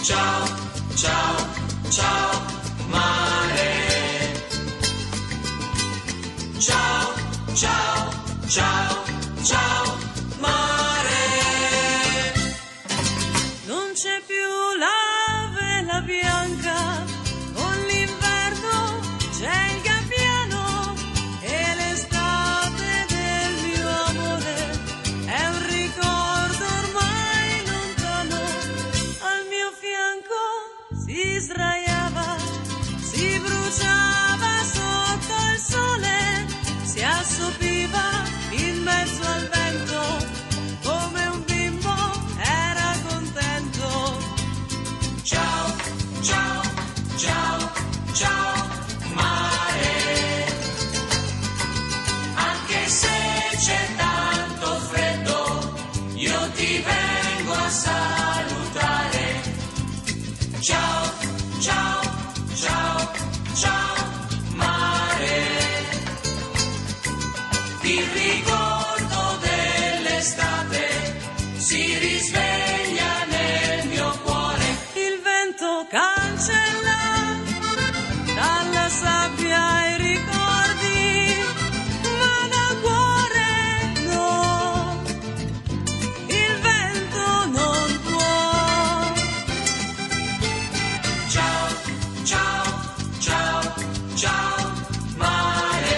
ciao, ciao, ciao, mare. Ciao, ciao, ciao, ciao, mare. Non c'è più la vela bianca, con l'inverno c'è il gabbiano e l'estate del mio amore è un ricordo ormai lontano. Al mio fianco si sdraiava, si bruciava sotto il sole, si assopiva in mezzo al vento, come un bimbo era contento. Ciao, ciao, ciao, ciao, mare. Anche se c'è tanto freddo, io ti vengo a salutare. Ciao, ciao, ciao, ciao, mare. Il ricordo dell'estate si risveglia nel mio cuore. Il vento cancella dalla sabbia i ricordi, ma dal cuore no, il vento non può. Ciao, ciao, ciao, ciao, mare.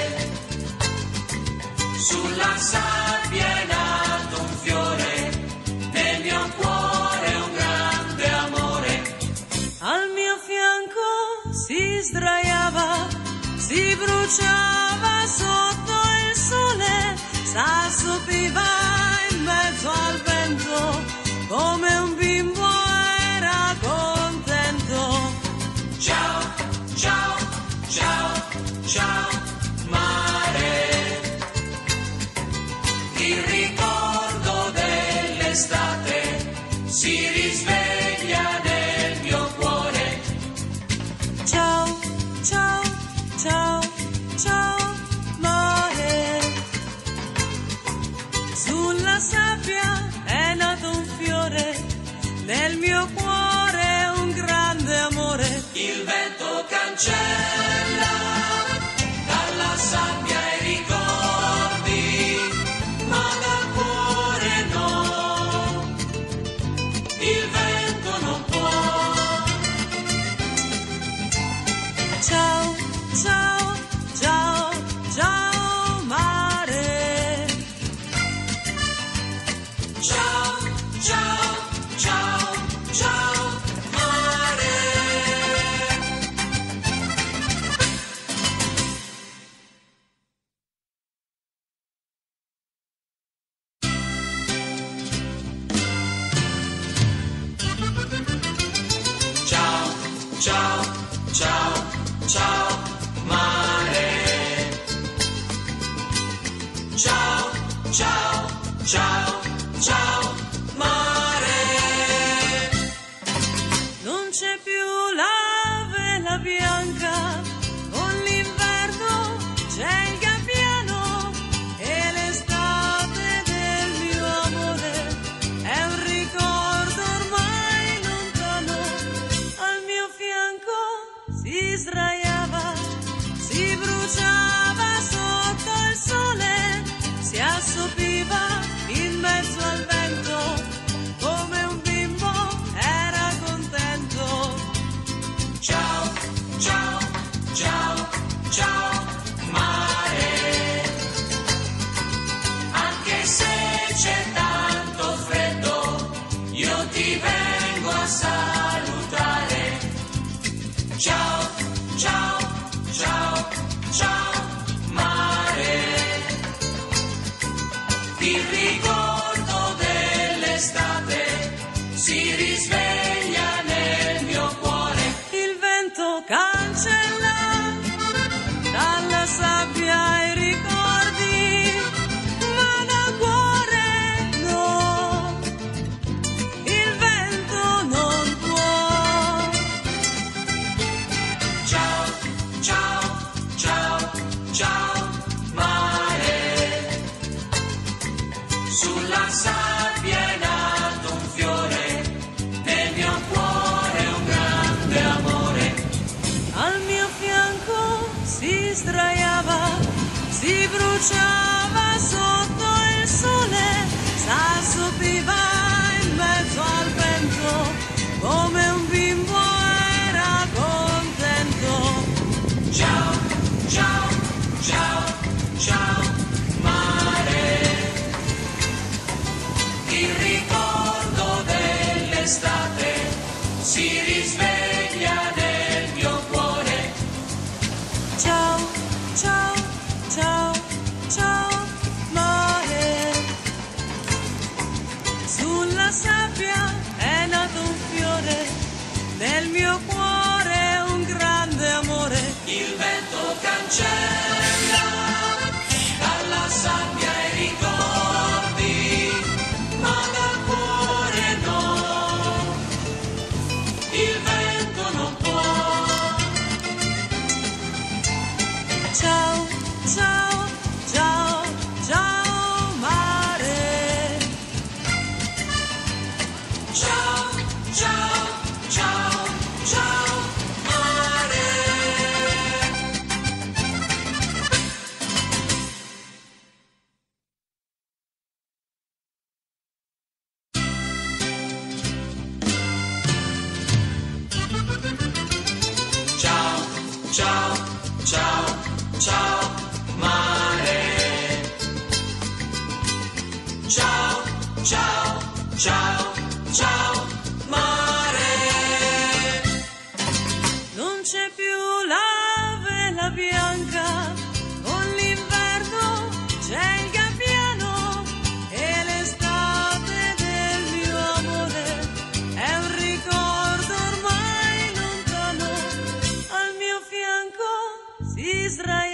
Sulla sabbia è nato un fiore, nel mio cuore un grande amore. Al mio fianco si sdraiava, si bruciava sotto il sole, s'assopiva in mezzo al vento, come un bimbo era contento. Ciao, ciao, ciao, ciao, mare. Il ricordo dell'estate si risveglia nel mio cuore. Ciao, ciao, ciao, ciao, mare. Sulla sabbia è nato un fiore, nel mio cuore un grande amore. Il vento cancella dalla sabbia i ricordi, ma dal cuore no, il vento non può. Ciao, ciao, ciao, ciao, mare. Ciao, ciao, ciao, ciao, mare. Ciao, ciao, ciao, ciao, mare. Ciao, ciao, ciao, ciao, mare. Non c'è più la vela bianca, con l'inverno c'è il gabbiano e l'estate del mio amore è un ricordo ormai lontano. Al mio fianco si sdraiava, si bruciava sotto il sole, si assopiva in mezzo al vento, come un bimbo era contento. Ciao, ciao, ciao, ciao, mare. Anche se c'è tanto freddo, io ti vengo a salutare. Ciao, ciao, ciao, ciao, mare. Il ricordo dell'estate si risveglia nel mio cuore. Il vento cancella dalla sabbia i ricordi, ma dal cuore no, il vento non può. Ciao, ciao, ciao, ciao, mare. si bruciava sotto il sole, s'assopiva in mezzo al vento, come un bimbo era contento. Ciao, ciao, ciao, ciao, mare. Il ricordo dell'estate si risveglia nel mio cuore. Ciao, ciao, ciao, ciao, mare. Sulla sabbia è nato un fiore, nel mio cuore un grande amore. Il vento cancella dalla sabbia i ricordi, ma dal cuore no. Il vento non può. Ciao, ciao, ciao, ciao, mare. Ciao, ciao, ciao, ciao, mare. Ciao, ciao, ciao, ciao, mare. Ciao, ciao, ciao, ciao, mare. Non c'è più la vela bianca, con l'inverno c'è il gabbiano e l'estate del mio amore è un ricordo ormai lontano. Al mio fianco si sdraia